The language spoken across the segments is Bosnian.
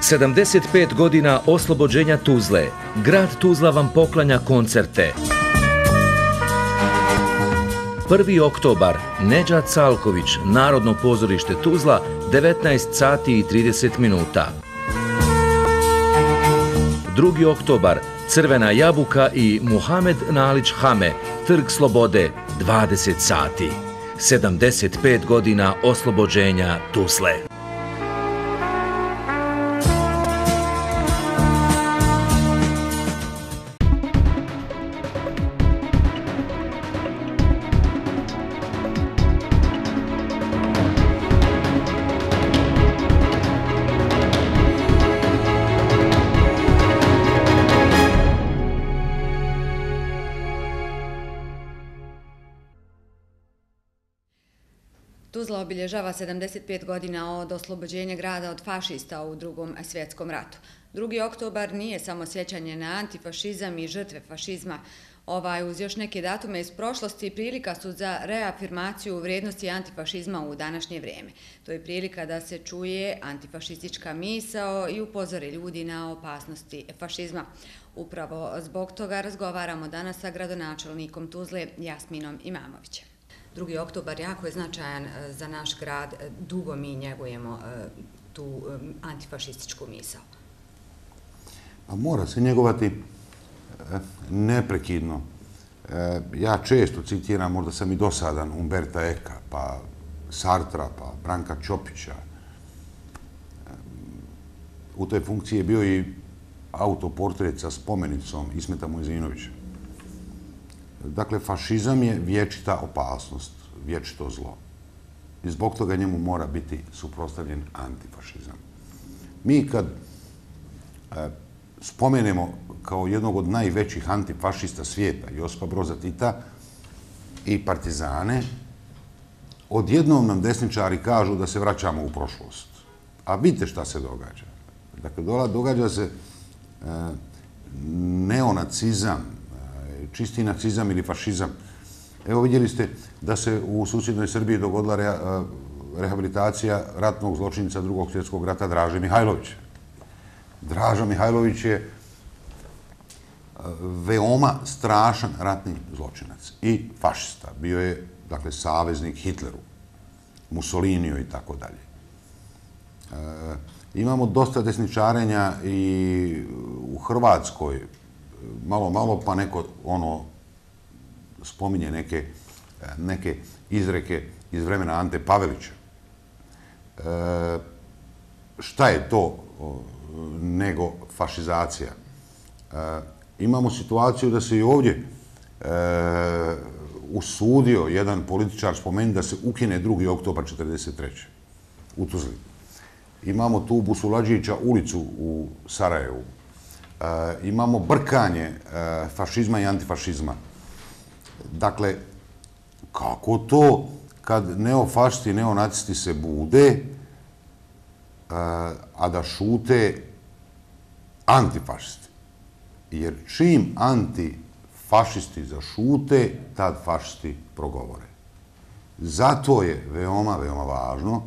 75 godina oslobođenja Tuzle. Grad Tuzla vam poklanja koncerte. 1. oktobar, Nedžad Salković, Narodno pozorište Tuzla, 19 sati i 30 minuta. 2. oktobar, Crvena jabuka i Muhamed Nalić Hame, Trg Slobode, 20 sati. 75 godina oslobođenja Tuzle. Tuzla obilježava 75 godina od oslobođenja grada od fašista u Drugom svjetskom ratu. 2. oktobar nije samo sjećanje na antifašizam i žrtve fašizma. Uz još neke datume iz prošlosti prilika su za reafirmaciju vrijednosti antifašizma u današnje vrijeme. To je prilika da se čuje antifašistička misao i upozori ljudi na opasnosti fašizma. Upravo zbog toga razgovaramo danas sa gradonačelnikom Tuzle Jasminom Imamovićem. 2. oktobar jako je značajan za naš grad, dugo mi njegujemo tu antifašističku misao. Mora se njegovati neprekidno. Ja često citiram, možda sam i dosadan, Umberta Eka, pa Sartra, pa Branka Ćopića. U toj funkciji je bio i autoportret sa spomenicom Ismeta Mojzinovića. Dakle, fašizam je vječita opasnost, vječito zlo. I zbog toga njemu mora biti suprotstavljen antifašizam. Mi kad spomenemo kao jednog od najvećih antifašista svijeta, Josipa Broza Tita i partizane, odjednom nam desničari kažu da se vraćamo u prošlost. A vidite šta se događa. Dakle, događa se neonacizam, čisti nacizam ili fašizam. Evo vidjeli ste da se u susjednoj Srbiji dogodila rehabilitacija ratnog zločinca Drugog svjetskog rata Draže Mihajlovića. Draža Mihajlović je veoma strašan ratni zločinac i fašista. Bio je, dakle, saveznik Hitleru, Mussoliniju i tako dalje. Imamo dosta desničarenja i u Hrvatskoj, malo pa neko spominje neke izreke iz vremena Ante Pavelića. Šta je to nego fašizacija? Imamo situaciju da se i ovdje usudio jedan političar spomenuti da se ukine 2. oktobar 1943. u Tuzli. Imamo tu Busuladžića ulicu u Sarajevu. Imamo brkanje fašizma i antifašizma. Dakle, kako to kad neofašisti i neonacisti se bude, a da šute antifašisti? Jer čim antifašisti zašute, tad fašisti progovore. Zato je veoma, veoma važno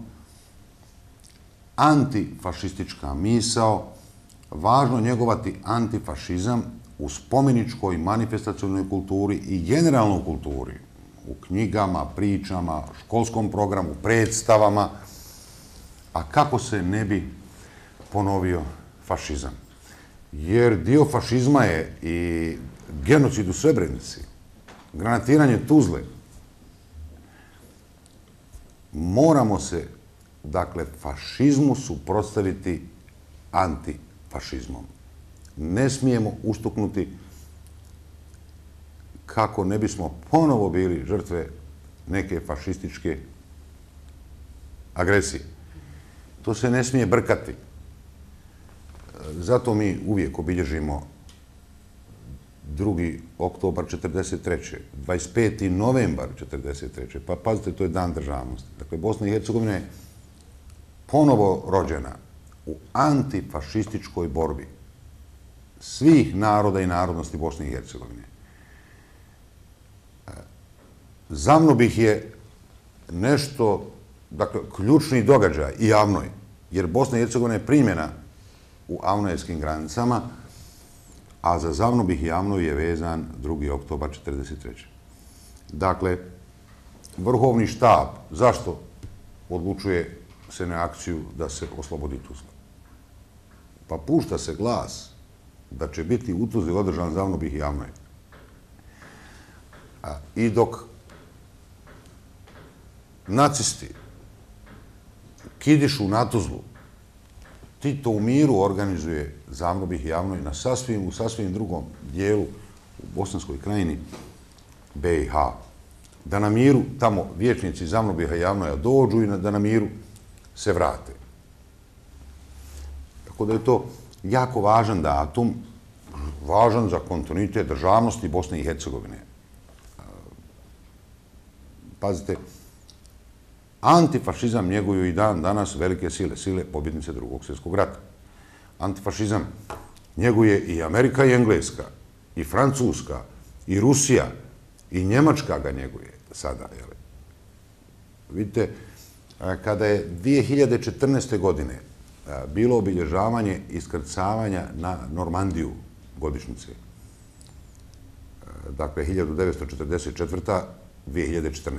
antifašistička misao, važno njegovati antifašizam u spomeničkoj manifestacionoj kulturi i generalnoj kulturi, u knjigama, pričama, školskom programu, predstavama, a kako se ne bi ponovio fašizam. Jer dio fašizma je i genocid u Srebrenici, granatiranje Tuzle. Moramo se, dakle, fašizmu suprotstaviti antifašizmom. Ne smijemo ustuknuti kako ne bismo ponovo bili žrtve neke fašističke agresije. To se ne smije brkati. Zato mi uvijek obilježimo 2. oktobar 1943. 25. novembar 1943. Pa pazite, to je dan državnosti. Dakle, Bosna i Hercegovina je ponovo rođena u antifašističkoj borbi svih naroda i narodnosti Bosne i Hercegovine. Za mnom bih je nešto, dakle, ključni događaj i javnoj, jer Bosna i Hercegovina je primljena u avnojevskim granicama, a za Zavnobih i Avnoju je vezan 2. oktobar 1943. Dakle, Vrhovni štab, zašto odlučuje se na akciju da se oslobodi Tuzla? Pa pušta se glas da će biti u Tuzli održan Zavnobih i Avnoje. I dok nacisti kidišu na Tuzlu, Tito u miru organizuje Zavnobih i Avnoj u sasvim drugom dijelu u Bosanskoj krajini BiH. Da na miru tamo vijećnici Zavnobiha i Avnoja dođu i da na miru se vrate. Tako da je to jako važan datum, važan za kontinuitet državnosti Bosne i Hercegovine. Pazite, antifašizam njeguju i dan danas velike sile pobjednice Drugog svjetskog rata. Antifašizam njeguje i Amerika i Engleska, i Francuska, i Rusija, i Njemačka ga njeguje sada. Vidite, kada je 2014. godine bilo obilježavanje iskrcavanja na Normandiju godišnjice, dakle 1944. 2014.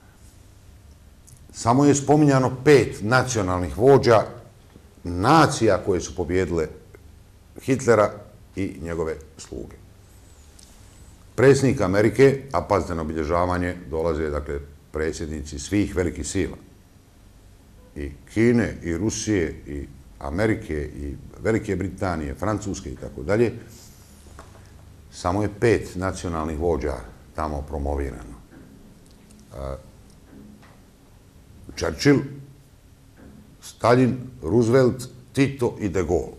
Samo je spominjano 5 nacionalnih vođa nacija koje su pobjedile Hitlera i njegove sluge. Predsjednik Amerike, a pazite na obilježavanje, dolaze dakle predsjednici svih velikih sila. I Kine, i Rusije, i Amerike, i Velike Britanije, Francuske i tako dalje. Samo je 5 nacionalnih vođa tamo promovirano. Churchill, Stalin, Roosevelt, Tito i de Gaulle.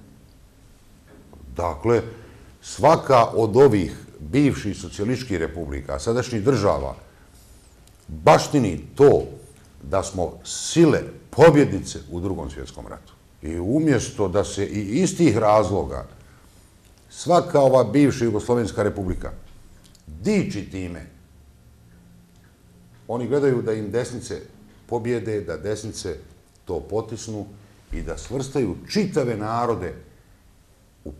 Dakle, svaka od ovih bivših socijalističkih republika, sadašnjih država, baštini to da smo sile pobjednice u Drugom svjetskom ratu. I umjesto da se i istih razloga svaka ova bivša Jugoslovenska republika diči time, oni gledaju da im desnice pobjede, da desnice to potisnu i da svrstaju čitave narode u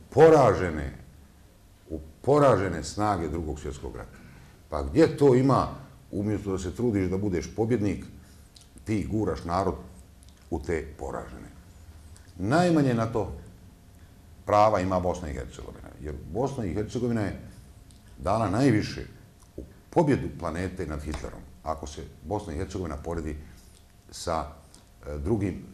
poražene snage Drugog svjetskog rata. Pa gdje to ima, umjesto da se trudiš da budeš pobjednik, ti guraš narod u te poražene. Najmanje na to prava ima Bosna i Hercegovina, jer Bosna i Hercegovina je dala najviše u pobjedu planete nad Hitlerom, ako se Bosna i Hercegovina poredi sa drugim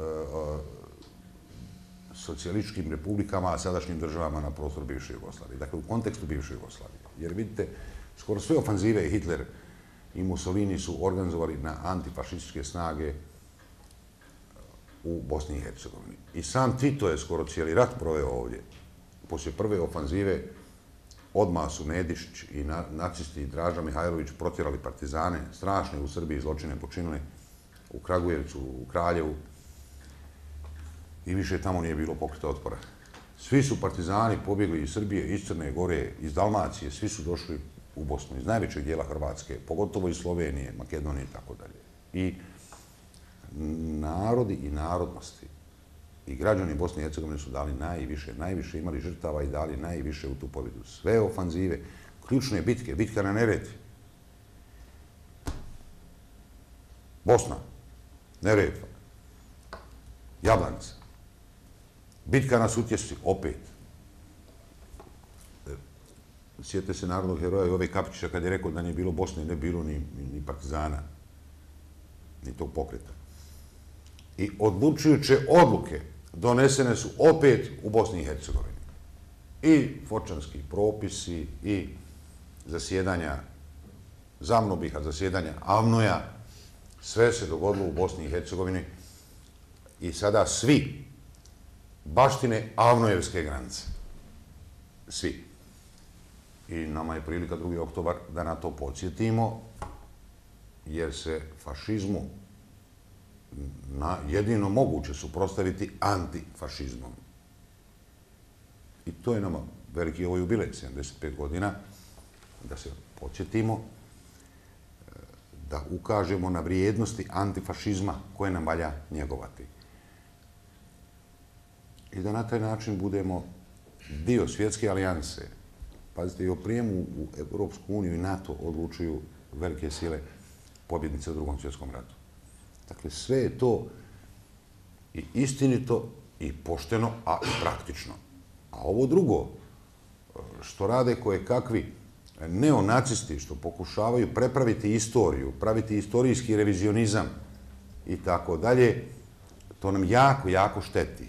socijalističkim republikama, a sadašnjim državama na prostoru bivše Jugoslavije. Dakle, u kontekstu bivše Jugoslavije. Jer vidite, skoro sve ofanzive Hitler i Mussolini su organizovali na antifašističke snage u Bosni i Hercegovini. I sam Tito je skoro cijeli rat proveo ovdje. Poslije prve ofanzive odmah su Nedišić i nacisti Draža Mihajlović protjerali partizane, strašne u Srbiji zločine počinili u Kragujevcu, u Kraljevu, i više tamo nije bilo pokreta otpora. Svi su partizani pobjegli iz Srbije, iz Crne Gore, iz Dalmacije, svi su došli u Bosnu, iz najvećeg dijela Hrvatske, pogotovo iz Slovenije, Makedonije i tako dalje. I narodi i narodnosti i građani Bosne i Hercegovine su dali najviše imali žrtava i dali najviše u tu pobjedu. Sve ofanzive, ključne bitke, bitka na Neretvi, Bosna, Neretva, Jablanica, bitka na Sutjesci, opet. Sjetite se narodnog heroja Jove Kapičića kad je rekao da nije bilo Bosne, ne bilo ni partizana, ni tog pokreta. I odlučujuće odluke donesene su opet u Bosni i Hercegovini. I Fočanski propisi, i zasjedanja Zavnobiha, zasjedanja Avnoja, sve se dogodilo u Bosni i Hercegovini i sada svi baštine Avnojevske granice. Svi. I nama je prilika 2. oktobar da na to podsjetimo, jer se fašizmu jedino moguće suprotstaviti antifašizmom. I to je nama veliki ovo jubilej, 75 godina, da se podsjetimo, da ukažemo na vrijednosti antifašizma koje nam valja njegovati. i da na taj način budemo dio svjetske alijanse. Pazite, i o prijemu u Europsku uniju i NATO odlučuju velike sile pobjednice u Drugom svjetskom ratu. Dakle, sve je to i istinito i pošteno, a i praktično. A ovo drugo, što rade kojekakvi neonacisti, što pokušavaju prepraviti istoriju, praviti istorijski revizionizam i tako dalje, to nam jako, jako šteti.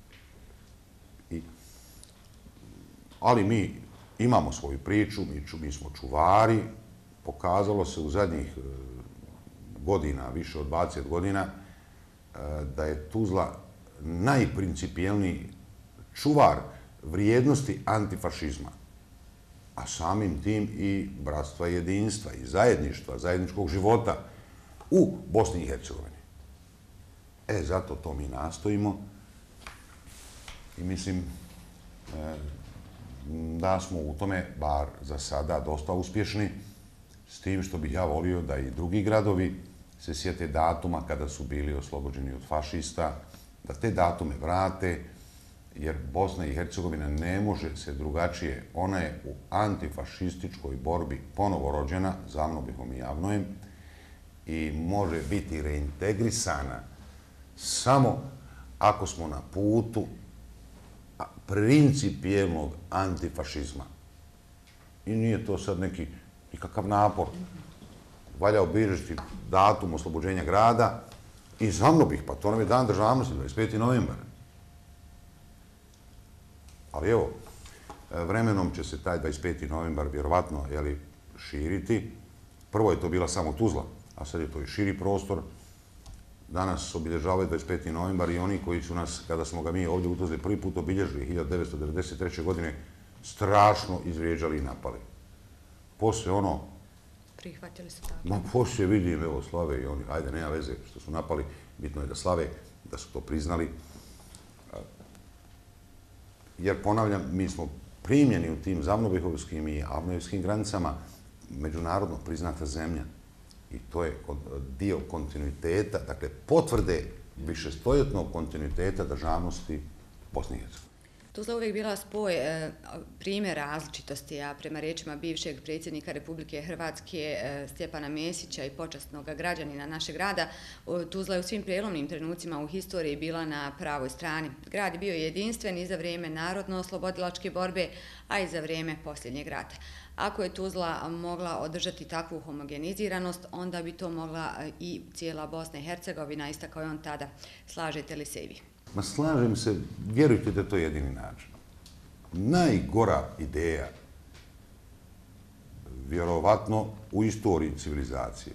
Ali mi imamo svoju priču, mi smo čuvari. Pokazalo se u zadnjih godina, više od 20 godina, da je Tuzla najprincipijelniji čuvar vrijednosti antifašizma, a samim tim i bratstva i jedinstva i zajedništva, zajedničkog života u Bosni i Hercegovini. Zato to mi nastojimo i mislim da smo u tome, bar za sada, dosta uspješni, s tim što bih ja volio da i drugi gradovi se sjete datuma kada su bili oslobođeni od fašista, da te datume vrate, jer Bosna i Hercegovina ne može se drugačije. Ona je u antifašističkoj borbi ponovo rođena, zamnobihom i javnojem, i može biti reintegrisana samo ako smo na putu principijelnog antifašizma. I nije to sad nikakav napor. Valja obilježiti datum oslobođenja grada i zamnobih, pa to nam je dan državnosti, 25. novembar. Ali evo, vremenom će se taj 25. novembar vjerovatno širiti. Prvo je to bila samo Tuzla, a sad je to i širi prostor. Danas obilježavaju 25. novembar i oni koji su nas, kada smo ga mi ovdje u Tuzli prvi put obilježili 1993. godine, strašno izvrijeđali i napali. Poslije ono... Prihvatili su tako. Ma poslije vidim, evo, slave i oni, ajde, nema veze što su napali, bitno je da slave, da su to priznali. Jer, ponavljam, mi smo primljeni u tim zamnobihovskim i avnojevskim granicama međunarodno priznata zemlja. I to je dio kontinuiteta, dakle, potvrde višestoljetnog kontinuiteta državnosti Bosne i Hercegovine. Tuzla uvijek bila spoj primjer različitosti, a prema riječima bivšeg predsjednika Republike Hrvatske Stjepana Mesića i počasnog građanina našeg grada, Tuzla je u svim prijelomnim trenucima u historiji bila na pravoj strani. Grad je bio jedinstven i za vrijeme narodno-oslobodilačke borbe, a i za vrijeme posljednjeg rata. Ako je Tuzla mogla održati takvu homogeniziranost, onda bi to mogla i cijela Bosna i Hercegovina, istakao je on tada. Slažete li se i vi? Ma slažem se, vjerujte da je to jedini način. Najgora ideja, vjerovatno u istoriji civilizacije,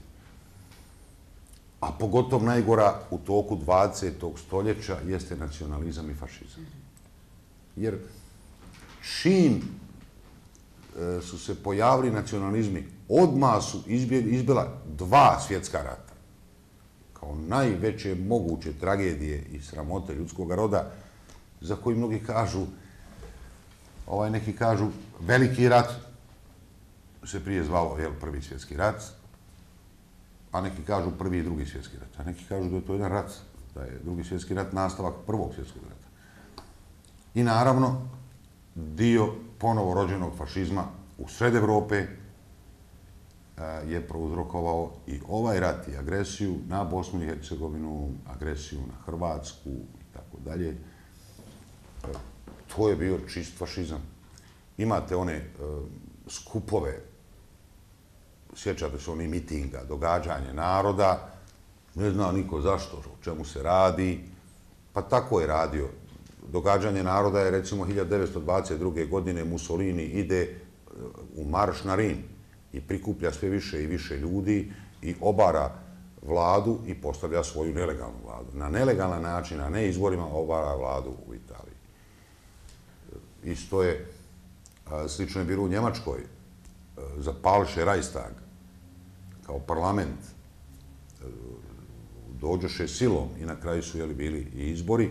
a pogotovo najgora u toku 20. stoljeća, jeste nacionalizam i fašizam. Jer čim su se pojavili nacionalizmi, odmah su izbila 2 svjetska rata. Kao najveće moguće tragedije i sramote ljudskog roda, za koji mnogi kažu, neki kažu, veliki rat se prije zvalo Prvi svjetski rat, a neki kažu Prvi i Drugi svjetski rat, a neki kažu da je to jedan rat, da je Drugi svjetski rat nastavak Prvog svjetskog rata. I naravno, dio ponovo rođenog fašizma u sred Evrope je prouzrokovao i ovaj rat i agresiju na Bosnu i Hercegovinu, agresiju na Hrvatsku i tako dalje. To je bio čist fašizam. Imate one skupove, sjećate se onih mitinga, događanje naroda, ne zna niko zašto, o čemu se radi, pa tako je radio. Događanje naroda je, recimo, 1922. godine Mussolini ide u marš na Rim i prikuplja sve više i više ljudi i obara vladu i postavlja svoju nelegalnu vladu. Na nelegalan način, a ne izborima, obara vladu u Italiji. Isto je, slično je bilo u Njemačkoj, zapališe Reichstag kao parlament, dođoše silom i na kraju su bili i izbori.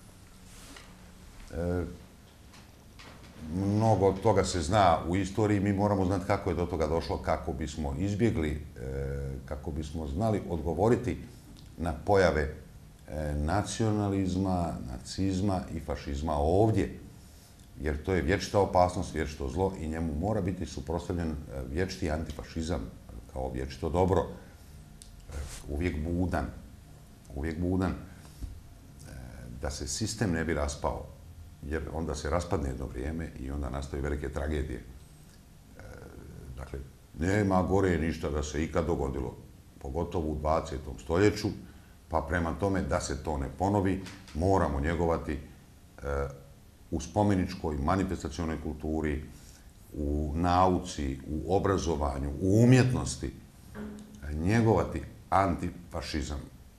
Mnogo toga se zna u istoriji, mi moramo znati kako je do toga došlo, kako bismo izbjegli, kako bismo znali odgovoriti na pojave nacionalizma, nacizma i fašizma ovdje. Jer to je vječita opasnost, vječito zlo i njemu mora biti suprotstavljen vječiti antifašizam kao vječito dobro. Uvijek budan, da se sistem ne bi raspao, jer onda se raspadne jedno vrijeme i onda nastaju velike tragedije. Dakle, nema gore ništa da se ikad dogodilo, pogotovo u 20. stoljeću, pa prema tome da se to ne ponovi, moramo njegovati u spomeničkoj, manifestacionoj kulturi, u nauci, u obrazovanju, u umjetnosti, njegovati antifašizam.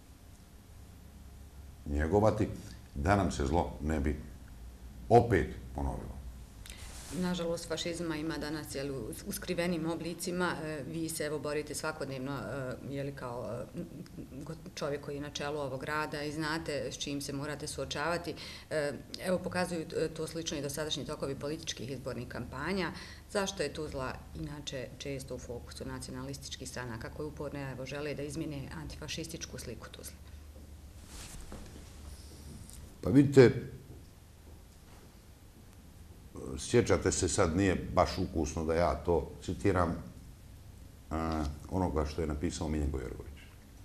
Njegovati da nam se zlo ne bi opet ponovilo. Nažalost, fašizma ima danas u skrivenim oblicima. Vi se evo borite svakodnevno kao čovjek koji je na čelu ovog rada i znate s čim se morate suočavati. Evo, pokazuju to slično i dosadašnji tokovi političkih izbornih kampanja. Zašto je Tuzla inače često u fokusu nacionalističkih stranaka koji uporno žele da izmjene antifašističku sliku Tuzle? Pa vidite, sjećate se, sad nije baš ukusno da ja to citiram, onoga što je napisao Miljenko Jergović.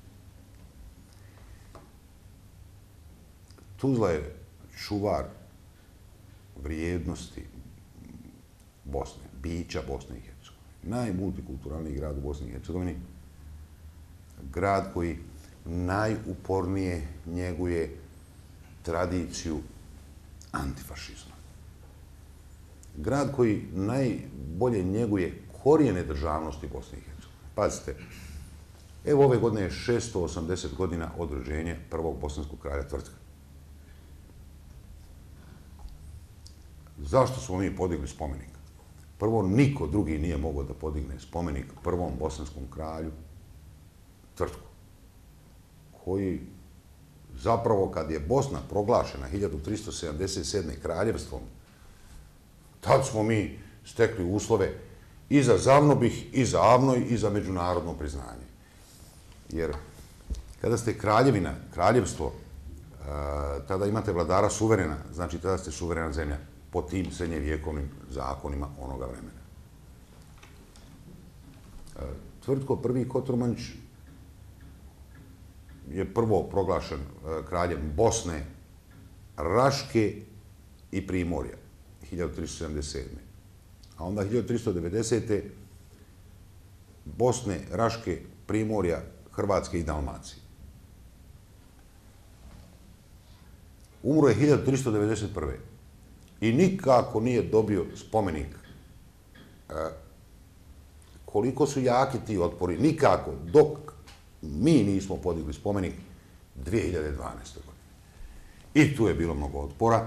Tuzla je čuvar vrijednosti Bosne, bića Bosne i Hercegovine. Najmultikulturalniji grad u Bosni i Hercegovini. Grad koji najupornije njeguje tradiciju antifašizma. Grad koji najbolje njeguje korijene državnosti Bosne i Hercegovine. Pazite, evo ove godine je 680 godina od rođenja prvog bosanskog kralja Tvrtka. Zašto smo mi podigli spomenik? Prvo, niko drugi nije mogao da podigne spomenik prvom bosanskom kralju Tvrtku, koji zapravo kad je Bosna proglašena 1377. kraljevstvom, tad smo mi stekli uslove i za Zavnobih, i za Avnoj, i za međunarodno priznanje. Jer kada ste kraljevina, kraljevstvo, tada imate vladara suverena, znači tada ste suverena zemlja po tim srednjevjekovnim zakonima onoga vremena. Tvrtko I. Kotromanić je prvo proglašen kraljem Bosne, Raške i Primorja 1377. A onda 1390. Bosne, Raške, Primorja, Hrvatske i Dalmacije. Umro je 1391. I nikako nije dobio spomenik. Koliko su jaki ti otpori, nikako, dok mi nismo podigli spomenik 2012. godine. I tu je bilo mnogo otpora,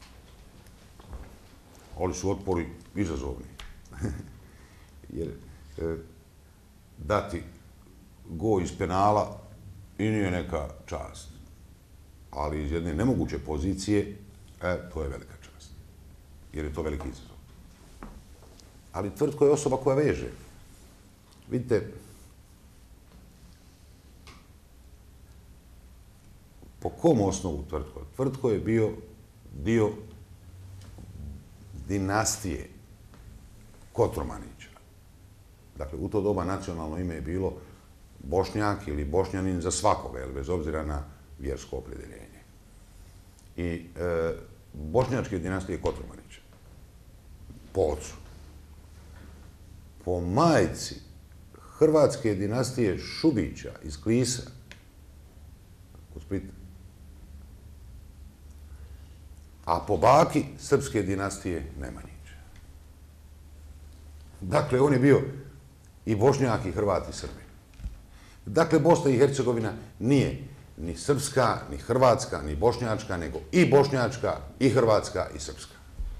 ali su otpori izazovni. Jer dati go iz penala i nije neka čast. Ali iz jedne nemoguće pozicije, to je velika čast. Jer je to veliki izazov. Ali Tvrtko je osoba koja veže. Vidite, po kom osnovu Tvrtko? Tvrtko je bio dio dinastije Kotromanića. Dakle, u to doba nacionalno ime je bilo Bošnjak ili Bošnjanin za svakoga, bez obzira na vjersko opredjeljenje. I bošnjačke dinastije Kotromanića, po ocu, po majci hrvatske dinastije Šubića iz Klisa, u Splitu, a po baki srpske dinastije Nemanjića. Dakle, on je bio i Bošnjak i Hrvat i Srbin. Dakle, Bosna i Hercegovina nije ni srpska, ni hrvatska, ni bošnjačka, nego i bošnjačka, i hrvatska, i srpska.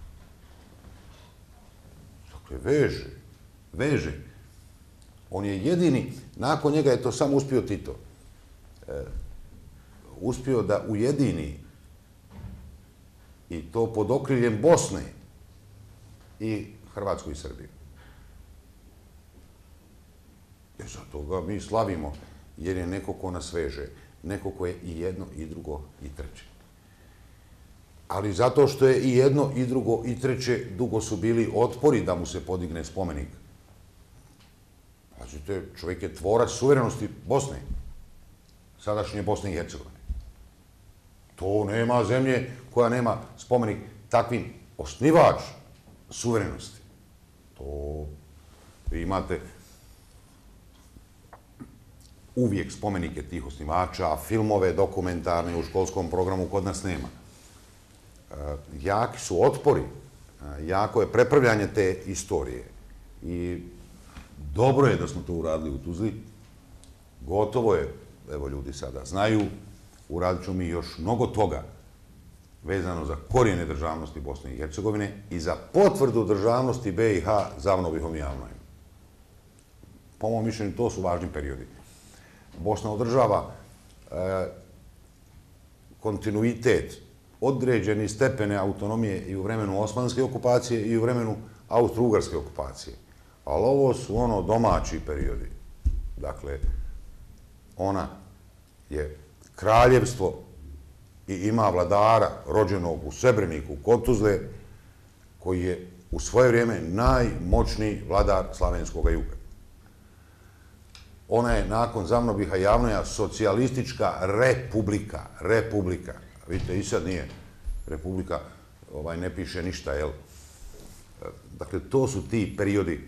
Dakle, veže. On je jedini, nakon njega je to samo uspio Tito, uspio da ujedini i to pod okriljem Bosne i Hrvatsku i Srbiju. Zato ga mi slavimo, jer je neko ko nas veže. neko ko je i jedno, i drugo, i treće. Ali zato što je i jedno, i drugo, i treće, dugo su bili otpori da mu se podigne spomenik. Pazite, čovjek je tvorac suverenosti Bosne, sadašnje Bosne i Hercegovine. To nema zemlje koja nema spomenik takvim osnivač suverenosti. To vi imate uvijek spomenike tih osnivača, filmove dokumentarne u školskom programu kod nas nema. Jaki su otpori, jako je prepravljanje te istorije i dobro je da smo to uradili u Tuzli. Gotovo je, evo ljudi sada znaju, uradit ćemo mi još mnogo toga vezano za korijene državnosti Bosne i Hercegovine i za potvrdu državnosti BiH Zavnovihom i Javnojom. Po mom mišljenju, to su važni periodi. Bosna održava kontinuitet, određeni stepene autonomije i u vremenu osmanske okupacije i u vremenu austro-ugarske okupacije. Ali ovo su domaći periodi. Dakle, ona je kraljevstvo i ima vladara rođenog u Srebreniku, kod Tuzle, koji je u svoje vrijeme najmoćniji vladar Slavenskog juga. Ona je nakon Zavnobiha Javnoja socijalistička republika. Vidite, i sad nije republika, ne piše ništa, jel? Dakle, to su ti periodi,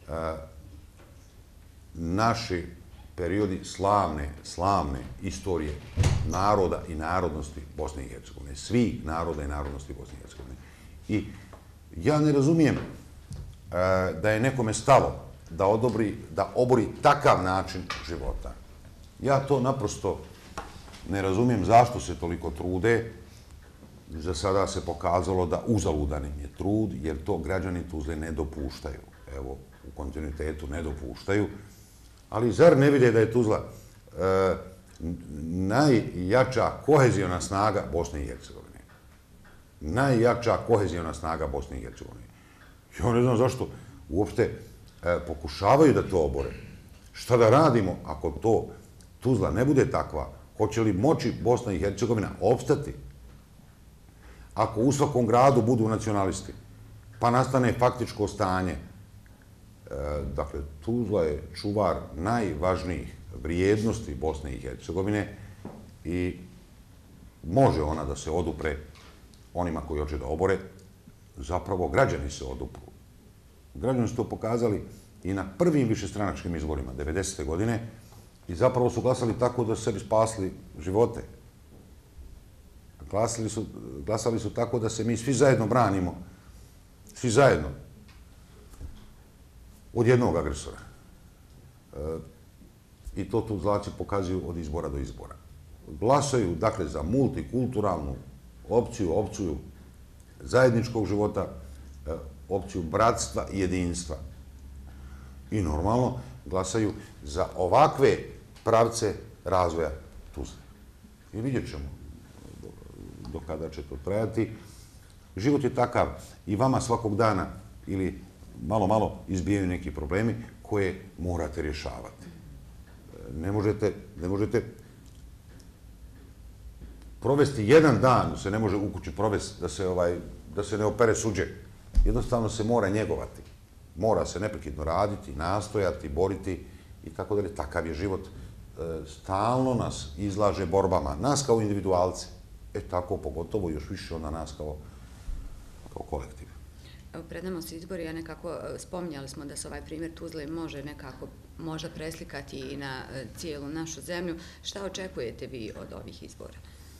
naši periodi slavne istorije naroda i narodnosti Bosne i Hercegovine. Svih naroda i narodnosti Bosne i Hercegovine. I ja ne razumijem da je nekome stalo da obori takav način života. Ja to naprosto ne razumijem zašto se toliko trude. Za sada se pokazalo da uzaludan im je trud, jer to građani Tuzle ne dopuštaju. Evo, u kontinuitetu ne dopuštaju. Ali zar ne vide da je Tuzla najjača kohezijona snaga Bosne i Hercegovine? Najjača kohezijona snaga Bosne i Hercegovine. Ja ne znam zašto uopšte pokušavaju da to obore. Šta da radimo ako to Tuzla ne bude takva? Hoće li moći Bosna i Hercegovina opstati? Ako u svakom gradu budu nacionalisti, pa nastane faktičko stanje. Dakle, Tuzla je čuvar najvažnijih vrijednosti Bosne i Hercegovine i može ona da se odupre onima koji hoće da obore. Zapravo, građani se odupru. Građani su to pokazali i na prvim višestranačkim izborima 90. godine i zapravo su glasali tako da su sebi spasli živote. Glasali su tako da se mi svi zajedno branimo. Svi zajedno. Od jednog agresora. I to Tuzlaci pokazuju od izbora do izbora. Glasaju, dakle, za multikulturalnu opciju zajedničkog života, opciju bratstva i jedinstva. I normalno glasaju za ovakve pravce razvoja Tuzle. I vidjet ćemo do kada će to trajati. Život je takav i vama svakog dana ili malo izbijaju neki problemi koje morate rješavati. Ne možete provesti jedan dan, se ne može u kući provesti da se ne opere suđe. Jednostavno se mora njegovati. Mora se neprekidno raditi, nastojati, boriti i tako dalje. Takav je život. Stalno nas izlaže borbama. Nas kao individualci. Tako pogotovo još više onda nas kao kolektiv. Pred nama su izbori, a nekako spominjali smo da se ovaj primjer Tuzle može nekako možda preslikati i na cijelu našu zemlju. Šta očekujete vi od ovih izbora?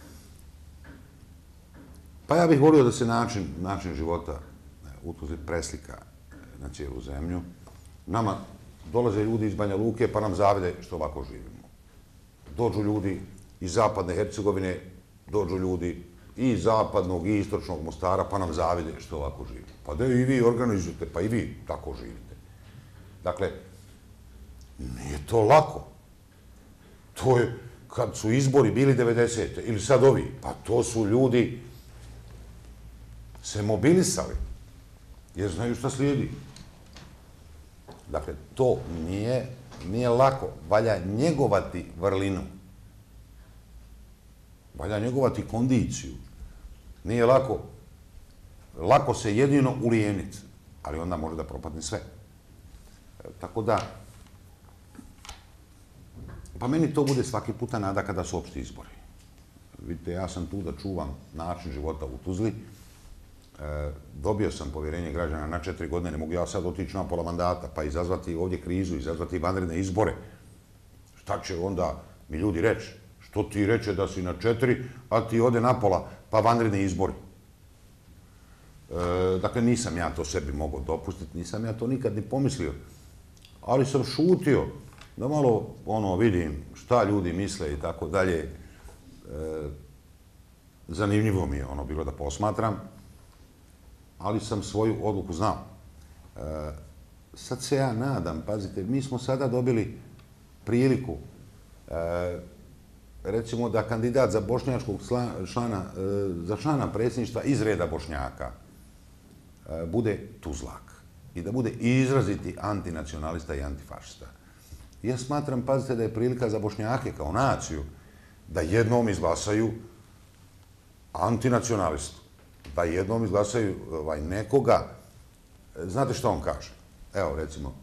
Pa ja bih volio da se način života u Tuzli preslika na cijelu zemlju. Nama dolaze ljudi iz Banja Luke pa nam zavide što ovako živimo. Dođu ljudi iz zapadne Hercegovine, dođu ljudi i iz zapadnog i istočnog Mostara pa nam zavide što ovako živimo. Pa da i vi organizujete, pa i vi tako živite. Dakle, nije to lako. To je, kad su izbori bili 90. ili sad ovi, pa to su ljudi se mobilisali, jer znaju šta slijedi. Dakle, to nije lako. Valja njegovati vrlinu. valja njegovati kondiciju. Nije lako. Lako se jedino ulijeniti, ali onda može da propadne sve. Tako da, pa meni to bude svaki puta nada kada su opšti izbori. Vidite, ja sam tu da čuvam način života u Tuzli. Dobio sam povjerenje građana na 4 godine, ne mogu ja sad otići na pola mandata, pa izazvati ovdje krizu, izazvati vanredne izbore. Šta će onda mi ljudi reći? Što ti reče da si na 4, a ti ode na pola, pa vanredni izbori. Dakle, nisam ja to sebi mogao dopustiti, nisam ja to nikad ni pomislio. Ali sam šutio da malo vidim šta ljudi misle i tako dalje. Zanimljivo mi je bilo da posmatram, ali sam svoju odluku znao. Sad se ja nadam, pazite, mi smo sada dobili priliku, recimo da kandidat za bošnjačkog člana, za člana predsjedništva iz reda Bošnjaka bude Tuzlak i da bude izraziti antinacionalista i antifašista. Ja smatram, pazite, da je prilika za Bošnjake kao naciju da jednom izglasaju antinacionalistu, da jednom izglasaju nekoga. Znate što on kaže? Evo, recimo,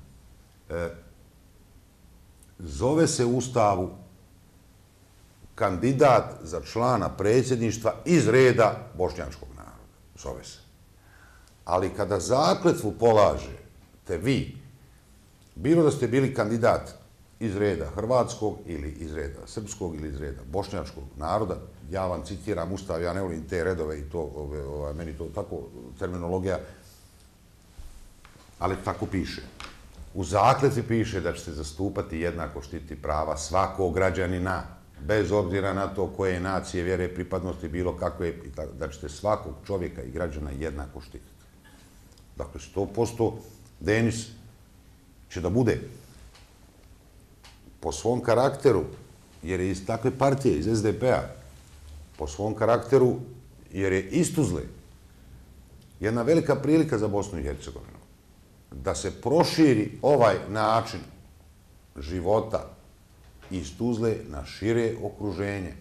zove se u Ustavu kandidat za člana predsjedništva iz reda bošnjačkog naroda. Zove se. Ali kada zakletvu polažete vi, bilo da ste bili kandidat iz reda hrvatskog ili iz reda srpskog ili iz reda bošnjačkog naroda, ja vam citiram Ustav, ja ne volim te redove i to, meni to tako terminologija, ali tako piše. U zakletvi piše da ćete zastupati jednako štiti prava svakog građanina, bez obzira na to koje nacije, vjere, pripadnosti, bilo kakve, da ćete svakog čovjeka i građana jednako štititi. Dakle, 100% Denis će da bude po svom karakteru, jer je iz takve partije, iz SDP-a, po svom karakteru, jer je iz Tuzle, jedna velika prilika za Bosnu i Hercegovinu, da se proširi ovaj način života iz Tuzle na šire okruženje.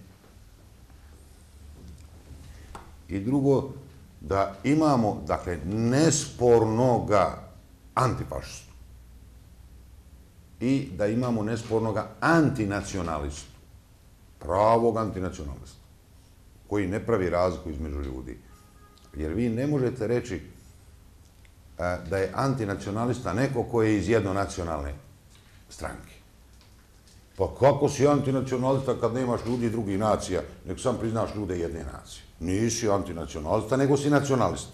I drugo, da imamo, dakle, nespornoga antifašistu i da imamo nespornoga antinacionalistu, pravog antinacionalistu, koji ne pravi razliku između ljudi. Jer vi ne možete reći da je antinacionalista neko koji je iz jednonacionalne stranke. Pa kako si antinacionalista kad nemaš ljudi drugih nacija, nek sam priznaš ljude jedne nacije. Nisi antinacionalista, nego si nacionalista.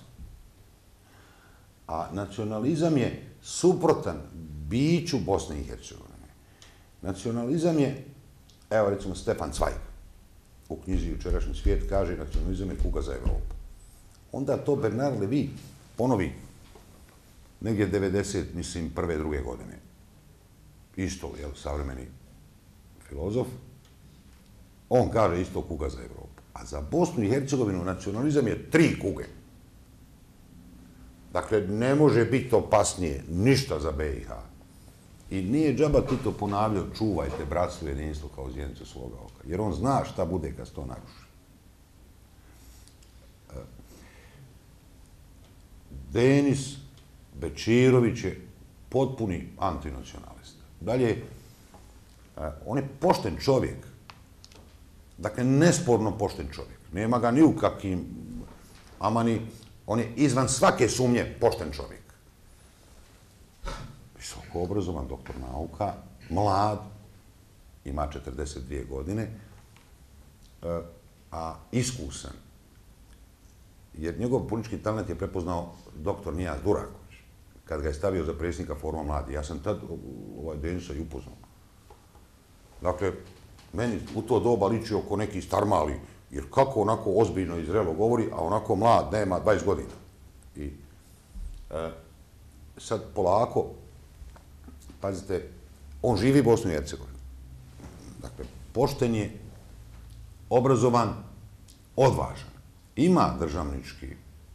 A nacionalizam je suprotan biću Bosne i Hercegovine. Nacionalizam je, evo recimo Stefan Zweig, u knjizi Jučerašnji svijet kaže nacionalizam je kuga za Evropu. Onda to Bernard Levy ponovi negdje 91. druge godine. Isto, savremeni filozof. On kaže isto kuga za Evropu. A za Bosnu i Hercegovinu nacionalizam je 3 kuge. Dakle, ne može biti opasnije ništa za BiH. I nije džaba Tito ponavljao čuvajte bratstvo i jedinstvo kao zjenicu svoga oka. Jer on zna šta bude kad se to naruši. Denis Bečirović je potpuni antinacionalista. Dalje, on je pošten čovjek. Dakle, nesporno pošten čovjek. Nema ga ni u kakvim amani. On je izvan svake sumnje pošten čovjek. Visoko obrazovan, doktor nauka, mlad, ima 42 godine, a iskusan. Jer njegov politički talent je prepoznao doktor Nijaz Duraković, kad ga je stavio za predsjednika Foruma mladi. Ja sam tad Denisa i upoznao. Dakle, meni u to doba ličio oko neki starmali, jer kako onako ozbiljno i zrelo govori, a onako mlad, nema 20 godina. I sad polako, pazite, on živi Bosnu i Hercegovinu. Dakle, pošten je, obrazovan, odvažan. Ima državnički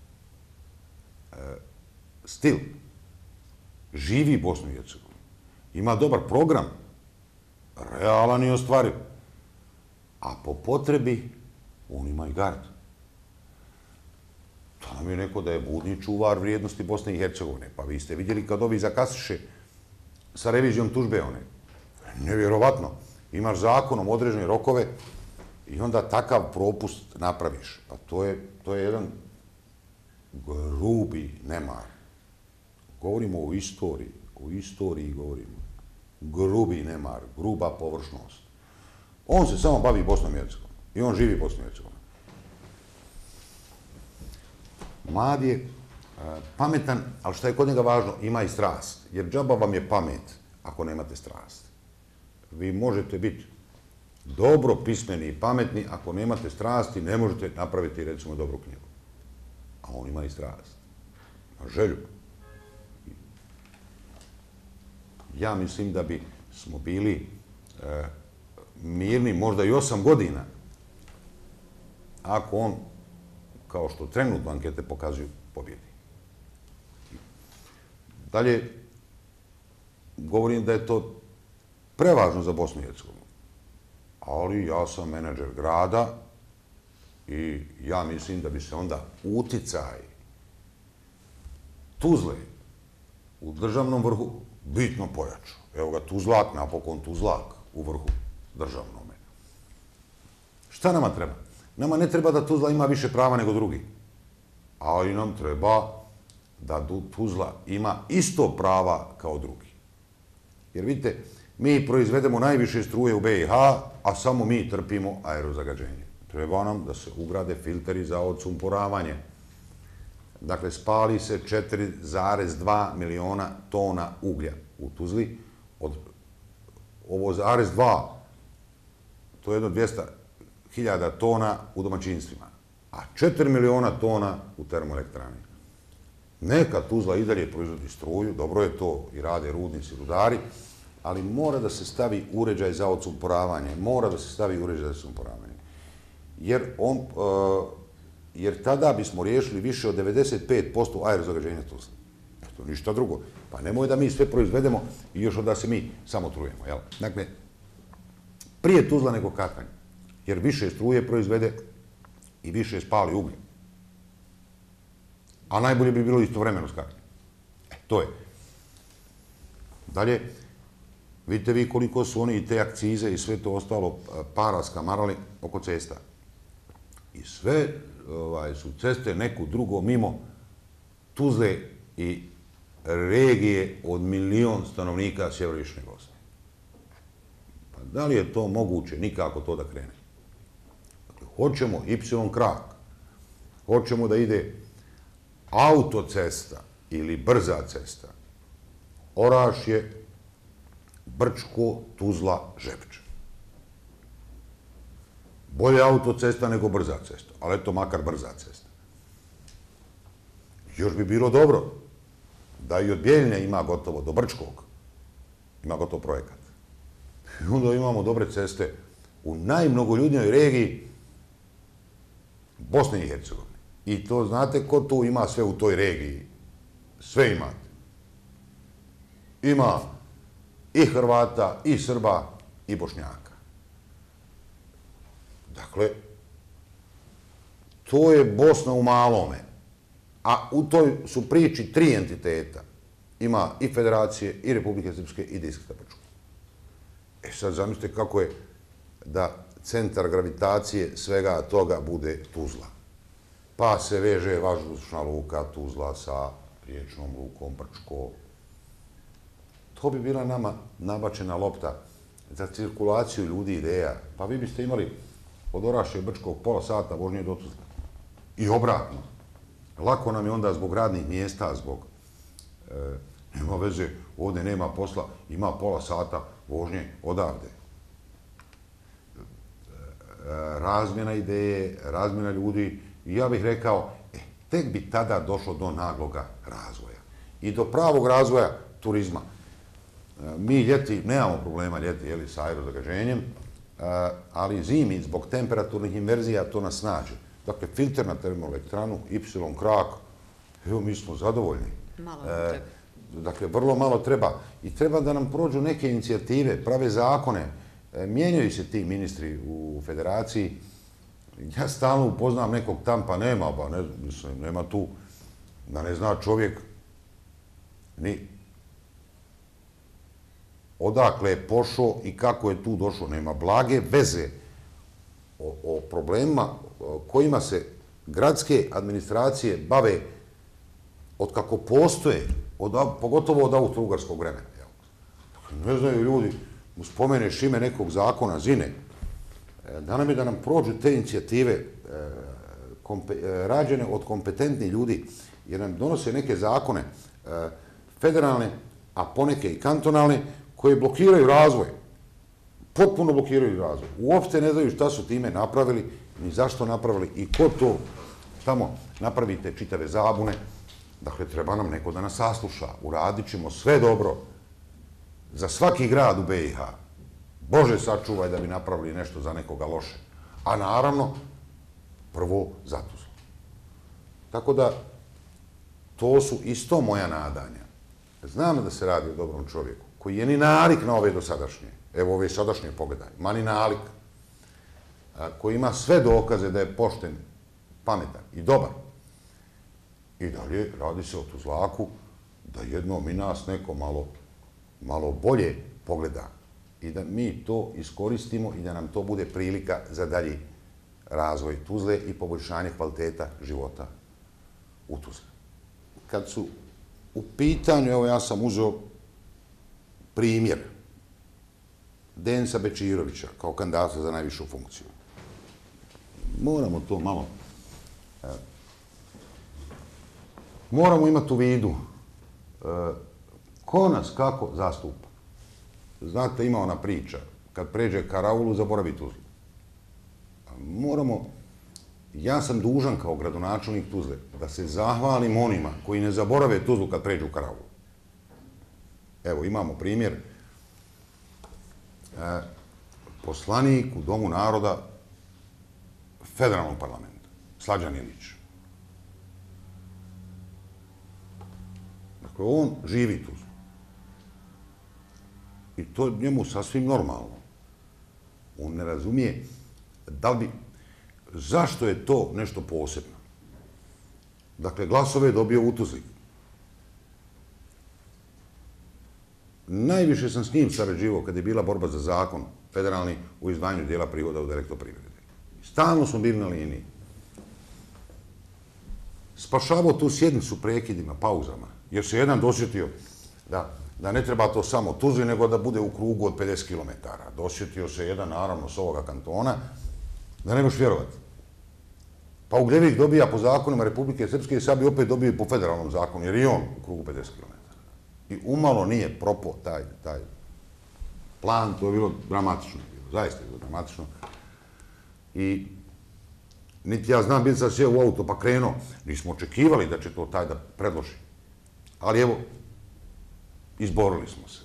stil. Živi Bosnu i Hercegovinu. Ima dobar program. Realan i ostvariv. A po potrebi On ima i gard. To nam je neko da je budni čuvar vrijednosti Bosne i Hercegovine. Pa vi ste vidjeli kad ovi zakasiše sa revizijom tužbe one. Nevjerovatno. Imaš zakonom određene rokove i onda takav propust napraviš. Pa to je jedan grubi nemar. Govorimo o istoriji govorimo. Grubi nemar, gruba površnost. On se samo bavi Bosnom i Hercegovinom i on živi Bosnom i Hercegovinom. Mlad je pametan, ali što je kod njega važno, ima i strast. Jer džaba vam je pamet ako nemate strast. Vi možete biti dobro pismeni i pametni, ako nemate strasti, ne možete napraviti, recimo, dobru knjigu. A on ima i strast. Ima želju. Ja mislim da bi smo bili mirni možda i 8 godina ako on, kao što trenutno ankete pokazuju, pobjedi. Dalje, govorim da je to prevažno za Bosnu i Hercegovinu. Ali ja sam menadžer grada i ja mislim da bi se onda uticaj Tuzle u državnom vrhu bitno pojačao. Evo ga Tuzlak, napokon Tuzlak u vrhu državnome. Šta nama treba? Nama ne treba da Tuzla ima više prava nego drugi. Ali nam treba da Tuzla ima isto prava kao drugi. Jer vidite, mi proizvedemo najviše struje u BiH, a samo mi trpimo aerozagađenje. Treba nam da se ugrade filteri za odsumporavanje. Dakle, spali se 4,2 miliona tona uglja u Tuzli. Ovo 0,2, to je jedno 200.000 tona u domaćinstvima, a 4 miliona tona u termoelektrani. Neka Tuzla i dalje proizvodi struju, dobro je to i rade rudnici, rudari, ali mora da se stavi uređaj za odsumporavanje, jer tada bismo riješili više od 95% aerozagađenja Tuzle. To ništa drugo. Pa nemoj da mi sve proizvedemo i još da se mi samo trujemo. Dakle, prije Tuzla nego Katanje, jer više struje proizvede i više spali uglje. A najbolje bi bilo istovremeno s Katanjem. To je. Dalje, vidite vi koliko su oni i te akcize i sve to ostalo para skamarali oko cesta. I sve su ceste neku drugo mimo Tuzle i regije od 1.000.000 stanovnika sjeveroistočne Bosne. Pa da li je to moguće nikako to da krene? Dakle, hoćemo Y krak, hoćemo da ide autocesta ili brza cesta, Orašje, Brčko, Tuzla, Žepče. Bolje autocesta nego brza cesta, ali eto makar brza cesta. Još bi bilo dobro da i od Bijeljine ima gotovo do Brčkog, ima gotov projekat. I onda imamo dobre ceste u najmnogoljudnijoj regiji Bosne i Hercegovine. I to znate ko tu ima sve u toj regiji? Sve imate. Ima i Hrvata, i Srba, i Bošnjaka. Dakle, to je Bosna u malome. A u toj su priči 3 entiteta. Ima i Federacije, i Republike Srpske, i Distrikta Brčko. E sad zamislite kako je da centar gravitacije svega toga bude Tuzla. Pa se veže vazdušna luka Tuzla sa riječnom lukom Brčko. To bi bila nama nabačena lopta za cirkulaciju ljudi ideja. Pa vi biste imali od Orašja i Brčkog pola sata vožnje do Tuzla. I obratno. Lako nam je onda zbog radnih mjesta, zbog nema veze, ovdje nema posla, ima pola sata vožnje odavde. Razmjena ideje, razmjena ljudi. I ja bih rekao, tek bi tada došlo do nagloga razvoja. I do pravog razvoja turizma. Mi ljeti, nemamo problema ljeti sa aerozagađenjem, ali zimi zbog temperaturnih inverzija to nas snađe. Dakle, filter na termoelektranu, Y krak, evo mi smo zadovoljni. Malo nam treba. Dakle, vrlo malo treba. I treba da nam prođu neke inicijative, prave zakone. Mijenjaju se ti ministri u federaciji. Ja stalno upoznam nekog tam, pa nema, pa ne, mislim, nema tu, da ne zna čovjek ni odakle je pošao i kako je tu došao. Nema blage veze o problemima kojima se gradske administracije bave od kako postoje, pogotovo od austro-ugarskog vremena. Ne znaju ljudi, spomeneš ime nekog zakona, Zine, da nam je da nam prođu te inicijative rađene od kompetentnih ljudi, jer nam donose neke zakone federalne, a poneke i kantonalne, koje blokiraju razvoj. Potpuno blokiraju razvoj. Uopšte ne znaju šta su time napravili, ni zašto napravili i ko to tamo napravite čitave zabune. Dakle, treba nam neko da nas sasluša. Uradit ćemo sve dobro za svaki grad u BiH. Bože sačuvaj da bi napravili nešto za nekoga loše. A naravno, prvo za Tuzlu. Tako da, to su isto moja nadanja. Znam da se radi o dobrom čovjeku, koji je ni nalik na ove dosadašnje. Evo ove sadašnje pogledaj. Ma ni nalik. Koji ima sve dokaze da je pošten, pametan i dobar. I dalje radi se o Tuzlaku da jednom i nas neko malo bolje pogleda i da mi to iskoristimo i da nam to bude prilika za dalji razvoj Tuzle i poboljšanje kvaliteta života u Tuzli. Kad su u pitanju, evo ja sam uzeo primjer Denisa Bečirovića kao kandidata za najvišu funkciju. Moramo to malo... Moramo imati u vidu ko nas kako zastupa. Znate, ima ona priča, kad pređe karaulu, zaboravi Tuzlu. Moramo, ja sam dužan kao gradonačelnik Tuzle da se zahvalim onima koji ne zaborave Tuzlu kad pređu karaulu. Evo, imamo primjer. Poslanik u Domu naroda federalnog parlamenta, Slađan Ilić. Dakle, on živi Tuzlu. I to je njemu sasvim normalno. On ne razumije da li bi, zašto je to nešto posebno. Dakle, glasove je dobio u Tuzli. Najviše sam s njim sarađivao kad je bila borba za zakon federalni u izdvajanju dijela prihoda od elektroprivrede. Stalno smo bili na liniji. Spašavao tu sjednicu prekidima, pauzama, jer se jedan dosjetio da ne treba to samo Tuzli, nego da bude u krugu od 50 km. Dosjetio se jedan, naravno, s ovoga kantona, da ne možeš vjerovati. Pa Ugljevik dobija po zakonima Republike Srpske i sad bi opet dobio po federalnom zakonu, jer i on u krugu 50 km. I umalo nije propao taj plan, to je bilo dramatično, zaista je bilo dramatično. I niti ja znam, bil sam sjeo u auto pa krenuo, nismo očekivali da će to taj da predloži. Ali evo, izborili smo se.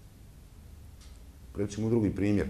Recimo drugi primjer.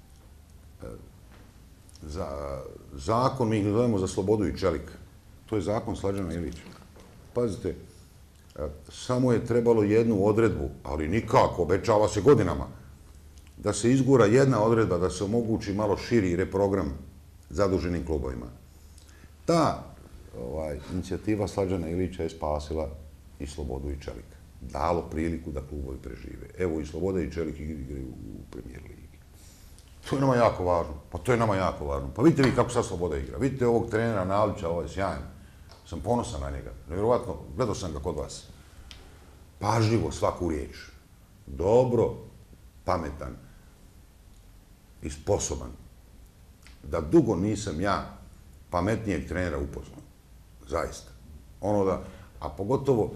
Zakon, mi ga zovemo za slobodu i čelik. To je zakon Slađana Ilića. Pazite, samo je trebalo jednu odredbu, ali nikako, obećava se godinama, da se izgura jedna odredba, da se omogući malo širi reprogram zaduženim klubovima. Ta inicijativa Slađana Ilića je spasila i slobodu i čelik. Dalo priliku da klubovi prežive. Evo i Sloboda i čelik igraju u premijer ligi. To je nama jako važno. Pa to je nama jako važno. Pa vidite vi kako sad Sloboda igra. Vidite ovog trenera Nalića, ovo je sjajan. Sam ponosan na njega. Nevjerovatno, gledao sam ga kod vas. Pažljivo svaku riječ. Dobro, pametan i sposoban. Da dugo nisam ja pametnijeg trenera upoznao. Zaista. Ono da, a pogotovo,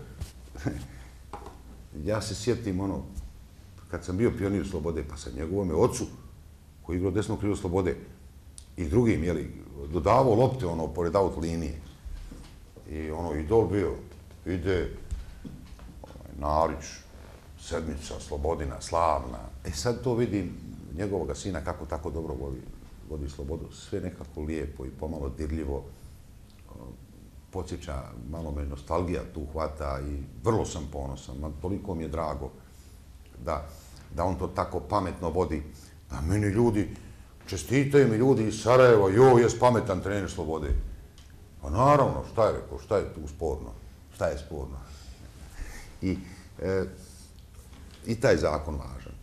ja se sjetim kad sam bio pionir Slobode, pa sa njegovome ocu, koji je igrao desno krilo Slobode, i drugim, dodavao lopte, pored aut linije. I idol bio, ide Nalić, sedmica, Slobodina, slavna. E sad to vidim njegovoga sina kako tako dobro vodi Slobodu. Sve nekako lijepo i pomalo dirljivo. Podsjeća, malo me nostalgija tu hvata i vrlo sam ponosan. Toliko mi je drago da on to tako pametno vodi. Da meni ljudi čestitaju mi ljudi iz Sarajeva, joj, jes pametan trener Slobode. Pa naravno, šta je rekao, šta je tu sporno? Šta je sporno? I taj zakon važan.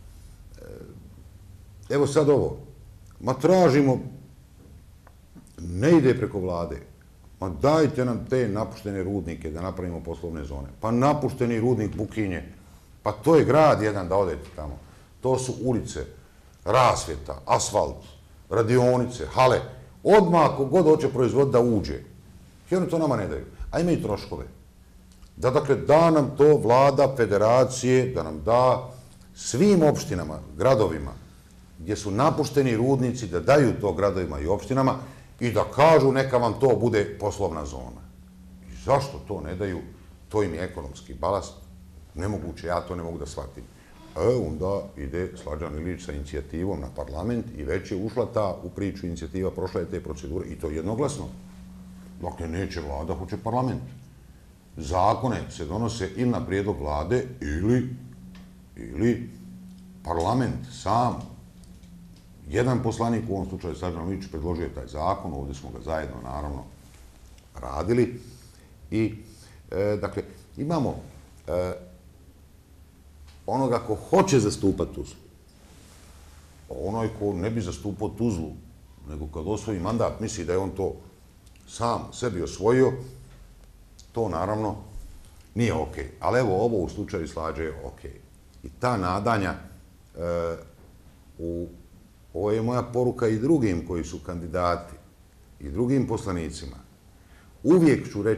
Evo sad ovo, ma tražimo, ne ide preko vlade, ma dajte nam te napuštene rudnike da napravimo poslovne zone. Pa napušteni rudnik Bukinje, pa to je grad jedan da odete tamo. To su ulice, rasvjeta, asfalt, radionice, hale. Odmah ako god hoće proizvod da uđe. I oni to nama ne daju. A imaju troškove. Dakle, da nam to vlada federacije, da nam da svim opštinama, gradovima, gdje su napušteni rudnici, da daju to gradovima i opštinama i da kažu neka vam to bude poslovna zona. I zašto to ne daju? To im je ekonomski balast. Nemoguće, ja to ne mogu da shvatim. Onda ide Slađan Ilić sa inicijativom na parlament i već je ušla ta u priču inicijativa, prošla je te procedure i to jednoglasno. Dakle, neće vlada, hoće parlament. Zakone se donose ili na prijedlog vlade ili parlament sam. Jedan poslanik, u ovom slučaju Slađan Ilić, predložio je taj zakon, ovdje smo ga zajedno, naravno, radili. I, dakle, imamo onoga ko hoće zastupati Tuzlu. Onaj ko ne bi zastupao Tuzlu, nego kad osvoji mandat, misli da je on to sam sebi osvojio, to naravno nije okej. Ali evo, ovo u slučaju Slađe je okej. I ta nadanja, ovo je moja poruka i drugim koji su kandidati, i drugim poslanicima. Uvijek ću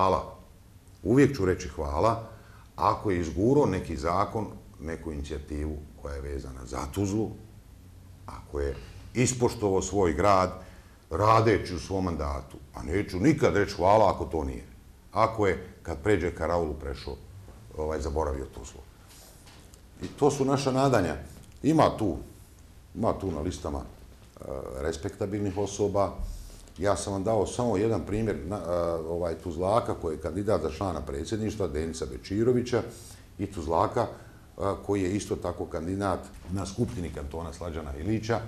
reći hvala ako je izgurao neki zakon, neku inicijativu koja je vezana za Tuzlu, ako je ispoštovao svoj grad radeći u svom mandatu. A neću nikad reći hvala ako to nije. Ako je, kad pređe Karaulu, prešao, zaboravio Tuzlu. I to su naša nadanja. Ima tu na listama respektabilnih osoba. Ja sam vam dao samo jedan primjer Tuzlaka koji je kandidat za člana predsjedništva, Denica Bečirovića, i Tuzlaka koji je isto tako kandidat na skupštini kantona Slađana Ilića.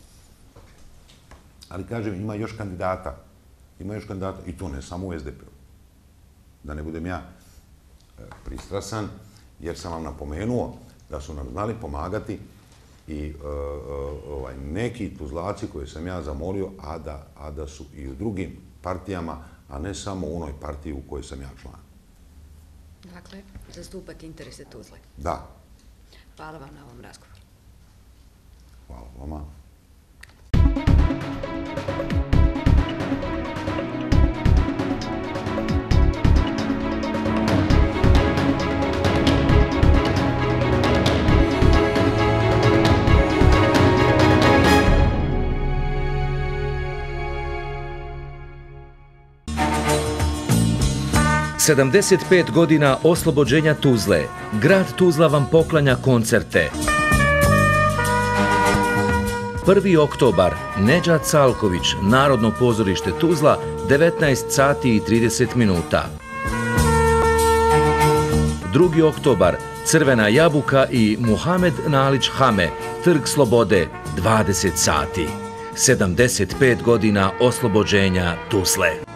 Ali kažem, ima još kandidata. I to ne samo u SDP-u. Da ne budem ja pristrasan, jer sam vam napomenuo da su nam znali pomagati i neki Tuzlaci koje sam ja zamolio, a da su i u drugim partijama, a ne samo u onoj partiji u kojoj sam ja član. Dakle, zastupati interese Tuzle. Da. Hvala vam na ovom razgovoru. Hvala vama. Sedamdeset 5 godina oslobođenja Tuzle. Grad Tuzla vam poklanja koncerte. 1. oktobar, Nedžad Calković, Narodno pozorište Tuzla, 19 sati i 30 minuta. 2. oktobar, Crvena jabuka i Muhamed Nalić Hame, Trg Slobode, 20 sati. 75 godina oslobođenja Tuzle.